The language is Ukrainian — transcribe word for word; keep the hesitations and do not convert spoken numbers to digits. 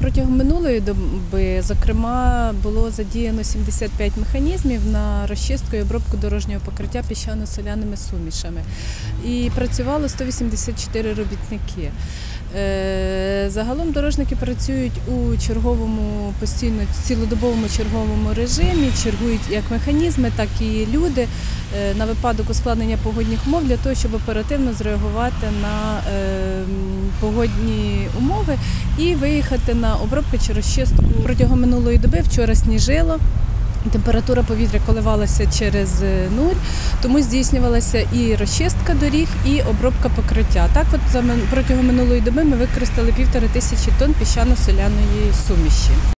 Протягом минулої доби, зокрема, було задіяно сімдесят п'ять механізмів на розчистку і обробку дорожнього покриття піщано-соляними сумішами. І працювало сто вісімдесят чотири робітники. Загалом дорожники працюють у черговому, постійно цілодобовому черговому режимі, чергують як механізми, так і люди на випадок ускладнення погодних умов для того, щоб оперативно зреагувати на погодні умови і виїхати на обробку чи розчистку. Протягом минулої доби вчора сніжило. Температура повітря коливалася через нуль, тому здійснювалася і розчистка доріг, і обробка покриття. Так от протягом минулої доби ми використали півтори тисячі тонн піщано-соляної суміші.